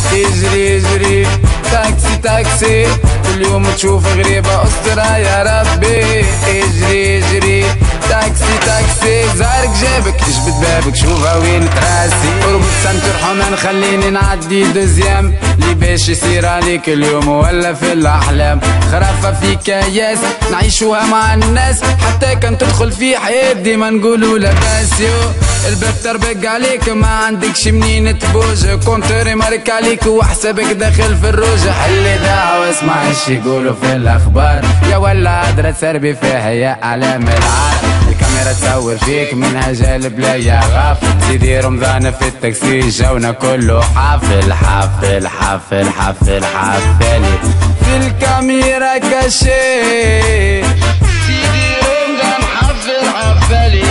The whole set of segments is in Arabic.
اجري اجري تاكسي تاكسي، كل يوم تشوف غريبة استرها يا ربي. اجري اجري تاكسي تاكسي، زارك جابك يجبد بابك شوفها وين تراسي. اربط سنتر حمان خليني نعدي دوزيام، لي باش يصير عليك اليوم ولا في الاحلام. خرافة في كياس نعيشوها مع الناس، حتى كان تدخل في حياة ديما نقولوا لاباس. يو الباب تربق عليك ما عندكش منين تبوج، كونتري مارك عليك وحسابك داخل في الروج. حلي دعوة واسمع ايش يقولوا في الاخبار، يا ولا هدرة تسربي فيها يا اعلام العار. الكاميرا تصور فيك منها جالب لا يا غافل، سيدي رمضان في التاكسي جونا كله حافل حافل حافل حافل حافل. في الكاميرا كاشي سيدي رمضان حافل حافلي.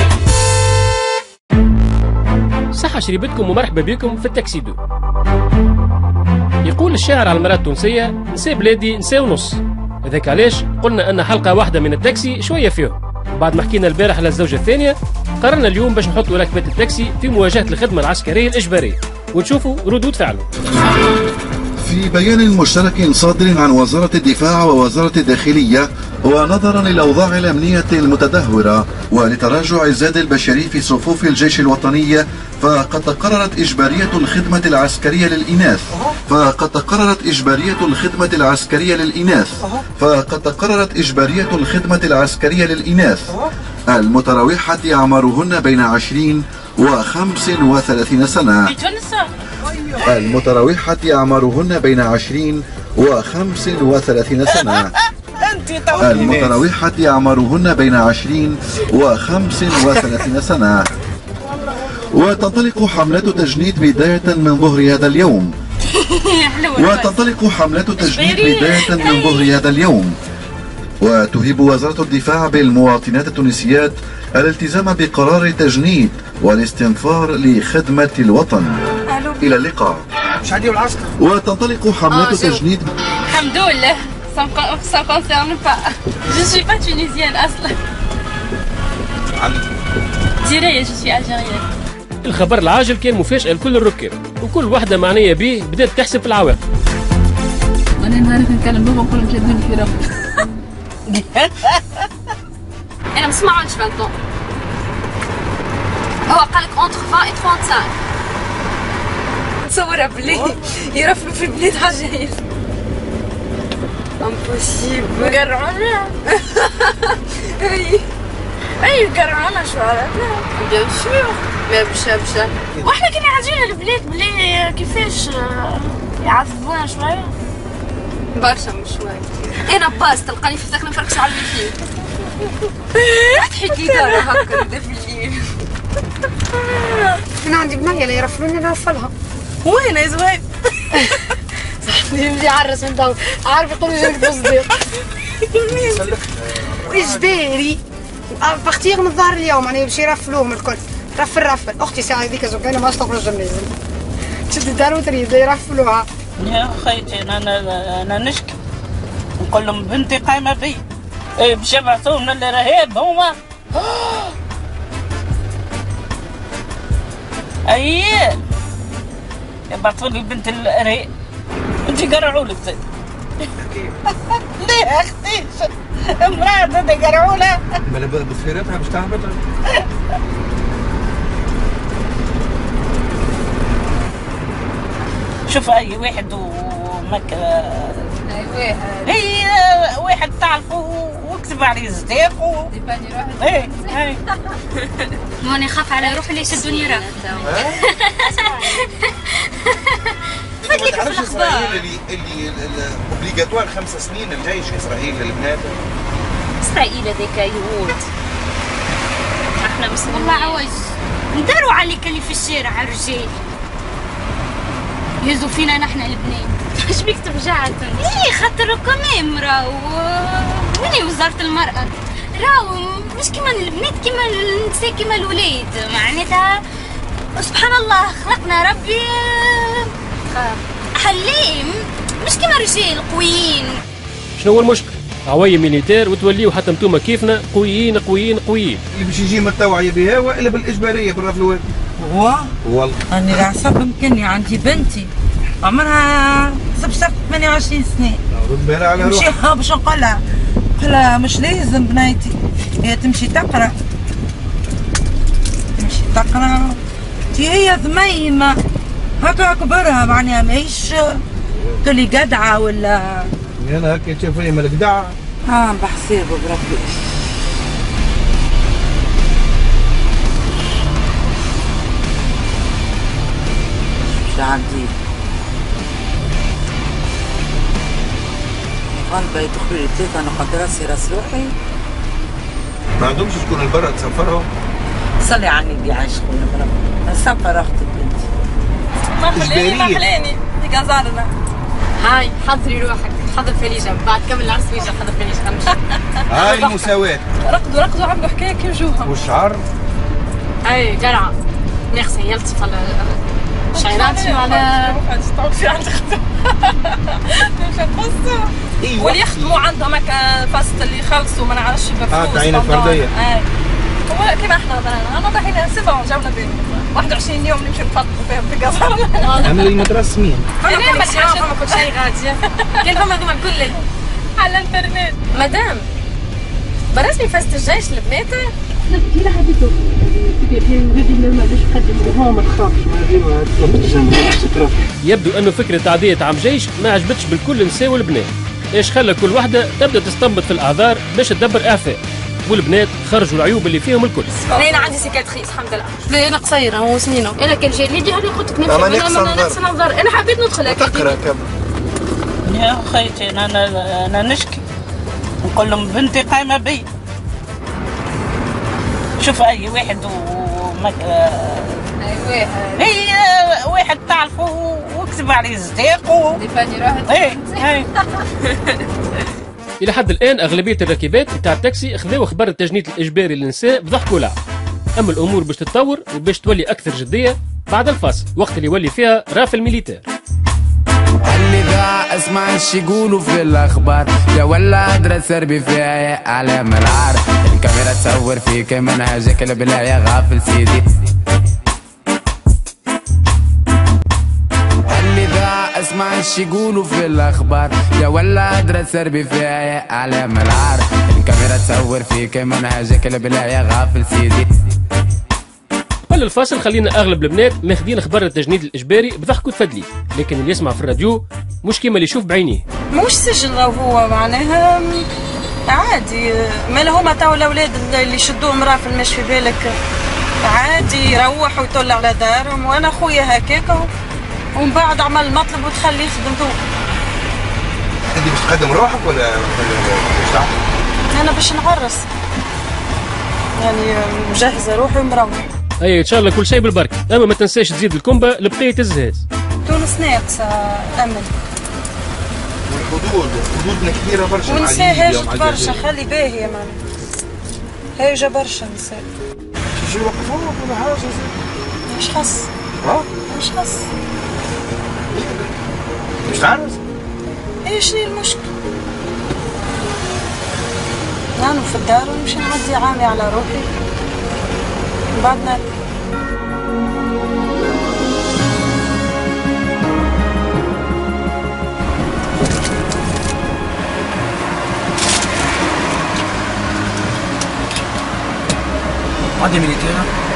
صحة شريبتكم ومرحبا بكم في التاكسيدو. يقول الشاعر على المرأة التونسية نساء بلادي نساء ونص، هذاك علاش قلنا أن حلقة واحدة من التاكسي شوية فيهم. بعد ما حكينا البارح على الزوجة الثانية، قررنا اليوم باش نحطوا راكبات التاكسي في مواجهة الخدمة العسكرية الإجبارية ونشوفوا ردود فعله. في بيان مشترك صادر عن وزارة الدفاع ووزارة الداخلية، ونظرا للأوضاع الأمنية المتدهورة ولتراجع الزاد البشري في صفوف الجيش الوطني، فقد تقررت إجبارية الخدمة العسكرية للإناث فقد تقررت إجبارية الخدمة العسكرية للإناث فقد تقررت إجبارية الخدمة العسكرية للإناث المتراوحة أعمارهن بين 20 و 35 سنة. المتراوحة أعمارهن بين 20 و 35 سنة. المتراوحة أعمارهن بين 20 و 35 سنة. وتنطلق حملة تجنيد بداية من ظهر هذا اليوم. وتهيب وزارة الدفاع بالمواطنات التونسيات الالتزام بقرار تجنيد والاستنفار لخدمة الوطن. إلى اللقاء. وتنطلق حملة تجنيد. الحمد لله. Ça concerne pas. Je suis pas tunisienne أصلا. Algérienne, je suis algérienne. الخبر العاجل كان مفاجأة لكل الركاب، وكل واحدة معنية به بدأت تحسب في العواقب. أنا نعرف نتكلم لغة نقول لك شدوني في راسي. أنا ما سمعتش 20 ans. هو قال لك entre 20 et 35. تصور بلي يرفلوا في بلاد عجايب. امبوسيبل. يقرعونا. اي يقرعونا شوارعنا. بيان سور. ما بشا واحنا كنا عاجبنا البلاد بلي كيفاش يعذبونا شويه. برشا مش شويه. انا باس تلقاني في الساكن نفركش على الفيل. تحكي دارة هكا نبدا في الليل. انا عندي بنية لا يرفلوني نرفلها. وين يا زوين؟ يمشي يعرس من دور، عارف يقول لي جاك تصديق. واجباري بختير من الظهر اليوم يعني باش يرفلوهم الكل. رفل اختي ساعه هذيك زوجانه ما تخرج من الجنازه. تشد الدار وتريد يرفلوها. يا خيتي انا نشكي نقول لهم بنتي قايمه بي باش يبعثوهم للرهاب هما. اييه يبعثوا لي بنت الرهاب انت قرعوا لك زي. ليه اختي امرأة انت قرعوا لها. بلا بصيرتها باش تهبط. شوف اي واحد ومكة هي واحد تعرفه واكتب عليه زداق ديباني روحي. ايه ماني خاف على روحي اللي يشدوني راه. ما تعرفش اسرائيل اللي اوبليغاتوار 5 سنين الجيش اسرائيل للبنات. اسرائيل هذاك يهود. احنا مسلمين. والله عوج نداروا عليك اللي في الشارع الرجال. يهزوا فينا نحن البنات. ايش بيك ترجعت؟ ليه خاطر كمان راهو وين وزارة المرأة؟ راهو مش كيما البنات كيما النساء كيما الولاد، معناتها سبحان الله خلقنا ربي حليم مش كيما الرجال قويين. شنو هو المشكل؟ عوية ميليتير وتوليوا حتى انتوما كيفنا قويين قويين قويين. اللي باش يجي من التوعية بها والا بالاجبارية بالرفلوات. هو والله أنا العصب مكني عندي بنتي عمرها صفر 28 سنة. رد بالها على روحها. نمشيها باش نقولها مش لازم بنيتي، هي تمشي تقرا. تمشي تقرا هي ثميمة هكا كبرها معناها ماهيش تولي قدعة ولا. أنا هكا تشوفي من القدعة. بحسابه بربي. مش عندي غالبا يدخلوا لي 3 نقاط راسي راس روحي. ما عندهمش شكون البرا تسفرهم؟ صلي على النبي عايش خويا بربي. سفر اختي بنتي. ما خلاني في قزارنا. هاي حضري روحك، حضر فليجة بعد كمل العرس فليجة حضر فليجة خمسة. هاي المساواة. رقدوا عملوا حكاية كيف جوها. والشعر؟ اي جرعة. ناقصة يلطف على شعيرات على تعود في عندك مش هتقصوا. واللي يخدموا عندهم هكا فاست اللي يخلصوا ما نعرفش بفلوس. تعينة فردية. هو كيما احنا مثلا ضحينا سبعة وجونا بين 21 يوم نمشي نفطروا فيهم في قصرنا. عمل المترسمين. انا ما كل شيء غادية. كان هما هذوما الكل على الانترنت. مدام برسمي فاست الجيش البنات. كي حبيتو في ولادي ما باش نقدموا ما تخافش. يبدو انه فكره تعديه عام جيش ما عجبتش بالكل النساء والبنات. ايش خلى كل واحده تبدا تستنبط في الاعذار باش تدبر اعفاء، والبنات خرجوا العيوب اللي فيهم الكل. انا عندي سيكاتريس الحمد لله. لا انا قصيره هو سنينه. انا كان جاي لي هذه قلت لك نفس النظر. انا حبيت ندخل تقرا كم. يا خيتي انا نشكي نقول لهم بنتي قايمه بي. شوف اي واحد اي واحد تعرفه واكتب عليه صديق ديفاني راحت. الى حد الان اغلبيه الراكبات تاع التاكسي خذاو خبر التجنيد الاجباري للنساء بضحك ولعب. اما الامور باش تتطور وباش تولي اكثر جديه بعد الفاصل، وقت اللي يولي فيها راف الميليتير. اللي ذا اسمع ايش يقولوا في الاخبار، يا ولا ادرى سربي فيها اعلام العار. الكاميرا تصور فيك منهجك بالله يا غافل سيدي. اللي ذا اسمع ايش يقولوا في الاخبار، يا ولا ادرى سربي فيها اعلام العار. الكاميرا تصور فيك منهجك بالله يا غافل سيدي. قبل الفاصل خلينا اغلب البنات ماخذين خبر التجنيد الاجباري بضحك وتفدلي، لكن اللي يسمع في الراديو مش كيما اللي يشوف بعينيه. مش سجن هو معناها عادي. ما هما توا الاولاد اللي يشدوه مراه في المشي في بالك عادي يروحوا ويطلع على دارهم. وانا خويا هكاك ومن بعد عمل مطلب وتخليه يخدم تو. انت باش تقدم روحك ولا باش تعمل؟ انا باش نعرس يعني مجهزه روحي ومروح. اي ان شاء الله كل شيء بالبركه، اما ما تنساش تزيد الكمبه لبقيه الزهاز. تونس ناقصه امل. حدودنا كبيره برشا. ونساء هاجت برشا. خلي باهي يا ماما هاجه برشا نساء. شو يوقفوك ولا حاجه؟ مش خص. مش خص. مش تعرس؟ ايه شنو المشكل؟ نحن في الدار ونمشي نعدي عامي على روحي من بعد نرجع. عندي ميليتير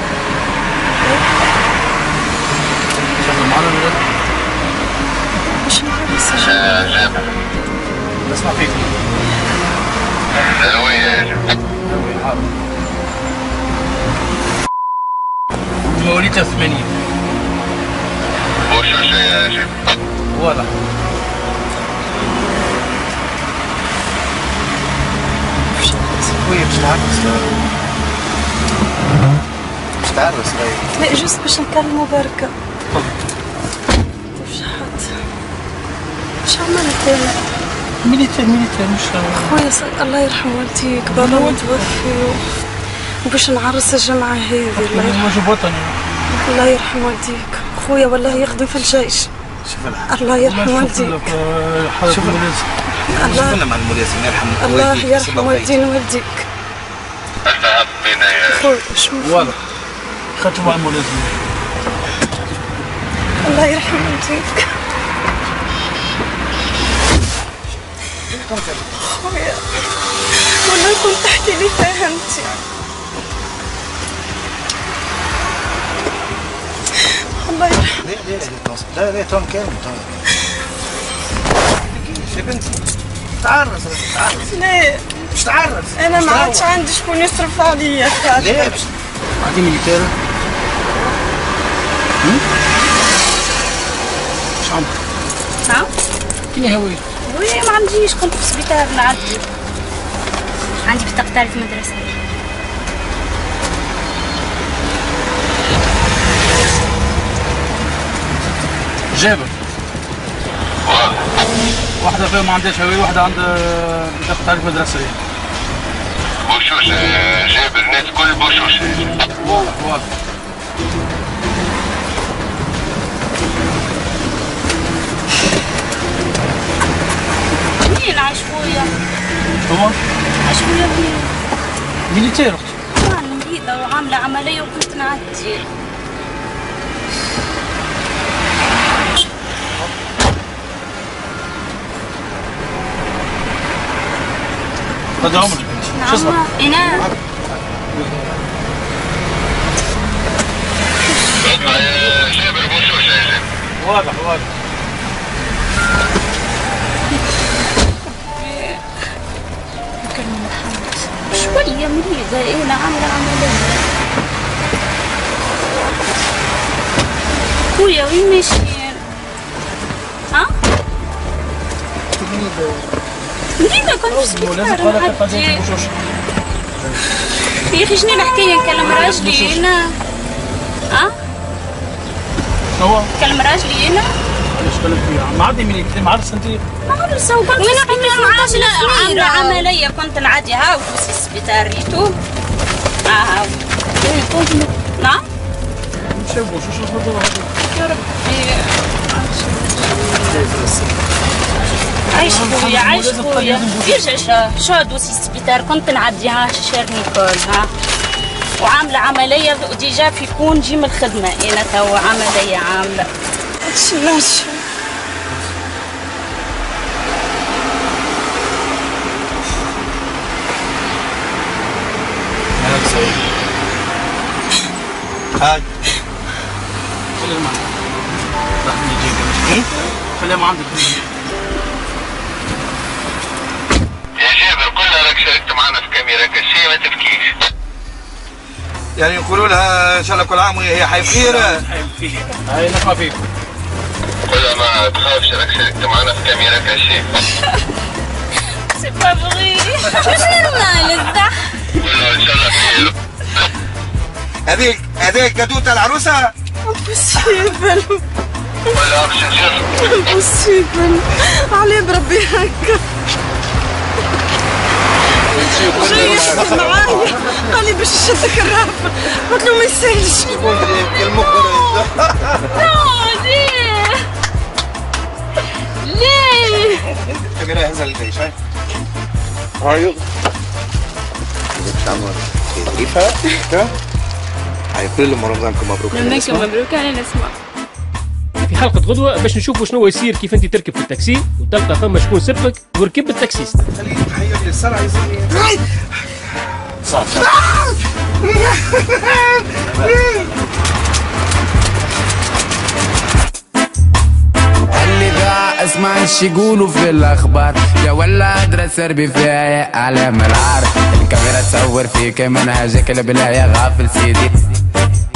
شغل معنا ولا مش معرس جابر. نسمع فيك. الوية يا جابر. مواليد 80. وشو شيء يا جابر؟ ولا خويا باش تعرس. باش تعرس غير. لا جوست باش نكلمو بركة. شو عملت انا؟ ميليتير مش خويا الله يرحم والديك بابا متوفي وباش نعرس الجمعة هذه. الله يرحم والديك. خويا والله يخدم في الجيش. الله يرحم والديك. شوف الله مع الملازم يرحم الله يرحم والدين والديك. الذهب بنا يا خويا شو واضح خدت مع الملازم. الله يرحم والديك. تون كان خويا والله كنت تحكي لي فهمتي. الله يرحمه. لا تون كامل تون. يا بنتي تعرس. لا مش تعرس. انا ما عادش عندي شكون يصرف عليا. لا باش عندي ميليتير. اش عمرك؟ نعم؟ فيني هوية؟ هوية ما عنديش، كنت في السبيطار نعدي. عندي بطاقة تعريف مدرسة. جابر واحدة فيهم ما عندهاش هوية، واحدة عندها بطاقة تعريف مدرسية. بوشوش جابر الناس كل بوشوش. واضح. منين عشوية؟ هو؟ عشوية منين؟ ميليتير اختي. أنا مريضة وعاملة عملية وكنت نعدي. قد عمرك؟ شو اسمك؟ إيناس. اسمع يا جابر بوشوش يا جابر. واضح. شوية مريضة أنا عاملة عملية. خويا وين ماشيين؟ ها؟ مريضة كنت في السبيطار نعدي. يا أخي شنو الحكاية؟ نكلم راجلي أنا. ها؟ هو؟ نكلم راجلي أنا؟ علاش بالك فيها؟ معدي ميليتير معرس انت؟ معرسة وكنت في السبيطار عاملة عملية كنت نعدي هاو في السبيطار ريتو. هاو. نعم؟ نمشيو بوشوش نهضروا هذا. يا ربي عايش خويا يرجع شو دوسي السبيطار كنت نعديها شير نيكول ها وعامله عمليه وديجا في كون جي من الخدمه انا توا عمليه عامله ماشي هاي خليها معك. راح نجيك. خليها ما عندك. يا جابر قلنا راك شاركت معنا في كاميرا كشي ما تبكيش. يعني يقولوا لها ان شاء الله كل عام وهي حي بخير. هاي نسمع فيك. قلنا ما تخافش راك شاركت معنا في كاميرا كشي. سي با فغي مش نورمال الضحك. قلنا ان شاء الله خير. هذيك كادوتا العروسه؟ امبوسيبل ولا باش نشوف. امبوسيبل عليه بربي هكا. جاي يحكي معايا قال لي باش نشدك الرافع قلت له ما يسالش. ليه؟ الكاميرا هزها للجيش هاي. هاي كيفها؟ هاي كل رمضانكم مبروك. رمضانكم مبروك. انا نسمع في حلقة غدوة باش نشوفوا شنو يصير كيف انت تركب في التاكسي وتلقى فما شكون سبقك وركب التاكسيست. خليه يتحير للسرعة يزيد. صح. اللي ذا اسمع ايش يقولوا في الاخبار يا ولا ادرس سربي فيها اعلام العار الكاميرا تصور فيك منهجك البلايا غافل سيدي